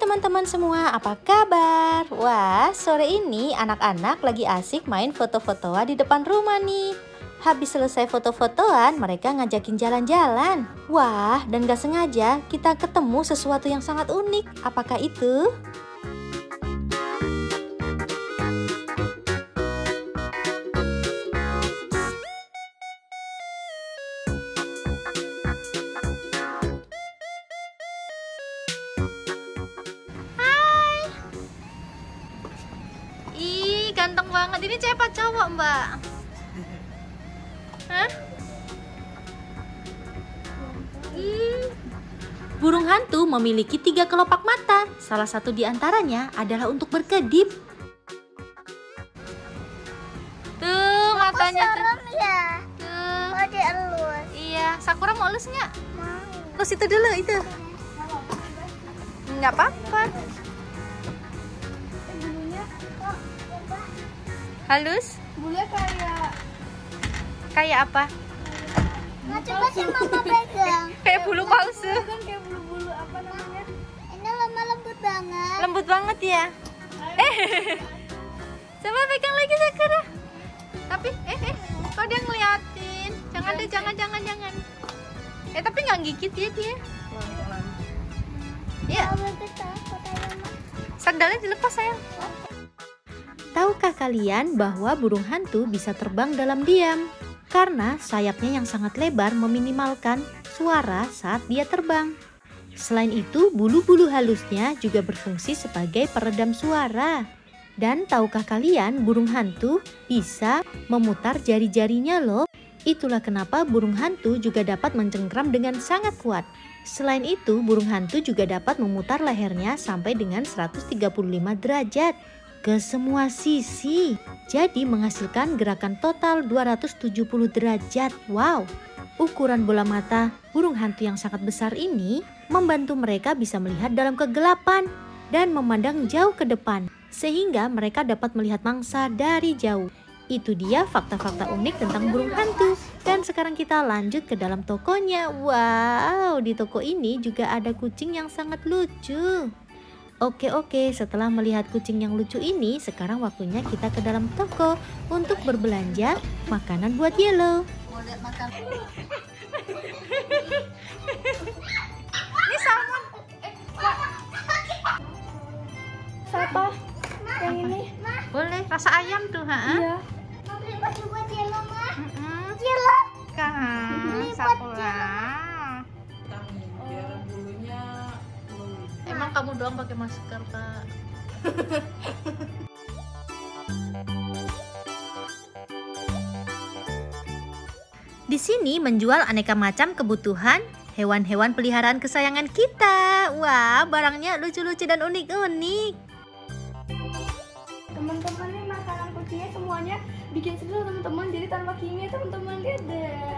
teman-teman semua, apa kabar? Wah, sore ini anak-anak lagi asik main foto-fotoan di depan rumah nih. Habis selesai foto-fotoan, mereka ngajakin jalan-jalan. Wah, dan gak sengaja kita ketemu sesuatu yang sangat unik. Apakah itu? Ganteng banget. Ini cewek apa cowok, Mbak? Hah? Burung hantu memiliki 3 kelopak mata. Salah satu di antaranya adalah untuk berkedip. Tuh, matanya tuh. Ya. Tuh. Mau dielus. Iya, Sakura mau elus nggak? Mau. Elus itu dulu, itu. Nggak apa-apa. Bulunya kok coba. Halus? Bulunya Kayak apa? Mau coba sih mama pegang. Kayak bulu palsu. Kan kayak bulu-bulu apa namanya? Ini lemah lembut banget. Lembut banget ya. Coba pegang lagi Sakura. Tapi kok dia ngeliatin? Jangan deh, jangan. Tapi nggak gigit ya dia. Ya, Mau takut aja mah. sandalnya dilepas sayang. Tahukah kalian bahwa burung hantu bisa terbang dalam diam? Karena sayapnya yang sangat lebar meminimalkan suara saat dia terbang. Selain itu, bulu-bulu halusnya juga berfungsi sebagai peredam suara. Dan tahukah kalian burung hantu bisa memutar jari-jarinya loh? Itulah kenapa burung hantu juga dapat mencengkram dengan sangat kuat. Selain itu, burung hantu juga dapat memutar lehernya sampai dengan 135 derajat ke semua sisi. Jadi menghasilkan gerakan total 270 derajat. Wow, ukuran bola mata burung hantu yang sangat besar ini membantu mereka bisa melihat dalam kegelapan dan memandang jauh ke depan, sehingga mereka dapat melihat mangsa dari jauh. Itu dia fakta-fakta unik tentang burung hantu. Dan sekarang kita lanjut ke dalam tokonya. Wow, di toko ini juga ada kucing yang sangat lucu. Oke, setelah melihat kucing yang lucu ini, sekarang waktunya kita ke dalam toko untuk berbelanja makanan buat Yellow. Mau lihat makan. Ini salmon. Siapa? Yang ini? Boleh, rasa ayam tuh, ha? Iya. Mau beli baju buat Yellow mah? Mm-mm. Yellow. Kan, Sakura. Emang kamu doang pakai masker, Kak? Di sini menjual aneka macam kebutuhan hewan-hewan peliharaan kesayangan kita. Wah, barangnya lucu-lucu dan unik-unik. Teman-teman nih makanan kucingnya semuanya bikin seru teman-teman. Jadi tanpa kimia teman-teman lihat deh.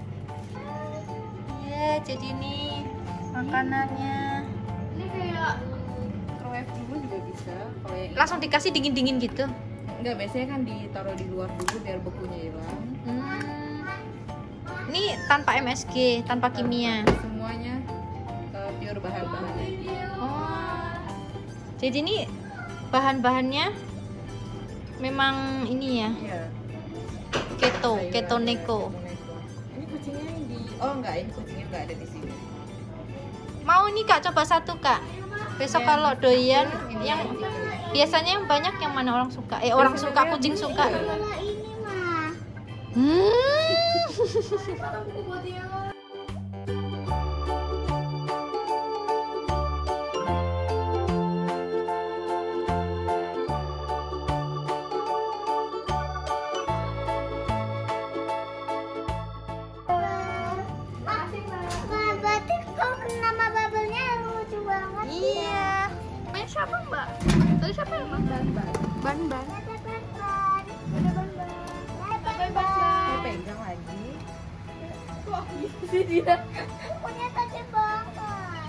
Iya, jadi nih makanannya. Ini kayak Microwave dulu juga bisa. Kalau yang Langsung dikasih dingin-dingin gitu. enggak, biasanya kan ditaruh di luar dulu biar bekunya hilang. Ini tanpa MSG, tanpa kimia. Semuanya pure bahan-bahannya. Oh. Jadi ini bahan-bahannya memang ini ya, Iya. keto neko. Ini kucingnya yang di enggak, ini kucingnya enggak ada di sini. Mau nih Kak, coba satu Kak. Besok Ya, kalau doyan ini yang aja. biasanya yang banyak yang mana orang suka? Orang suka, kucing suka. bola ini mah. Buat Yellow. Berarti kok nama bubble-nya lucu banget. Iya. Main siapa Mbak? Tadi siapa ya Mbak? Ban-ban. Ada ban-ban. Ada ban-ban. Ada ban-ban. Saya pegang lagi. Kok gitu sih dia? Punya tajam banget.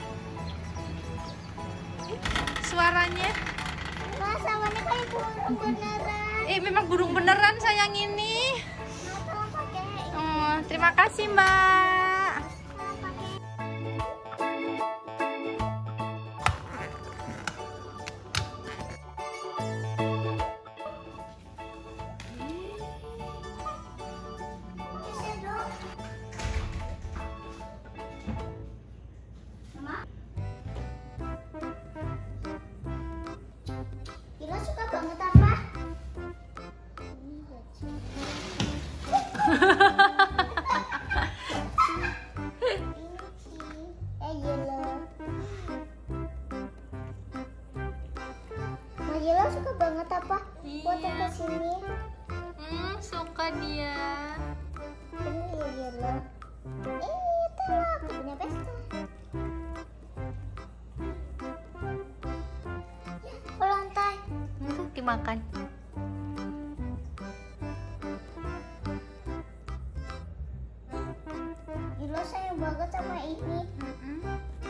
Suaranya. Mas, sama ini kayak burung beneran. Memang burung beneran sayang ini. Mas, sama pakai ini. Oh, terima kasih Mbak. Sama pakai banget apa? Buat Iya. ke sini. Suka dia. Ini ya lo. Itu loh, aku punya pesta. Ya, ke lantai. Dimakan. Gila sayang banget sama ini. Mm-mm.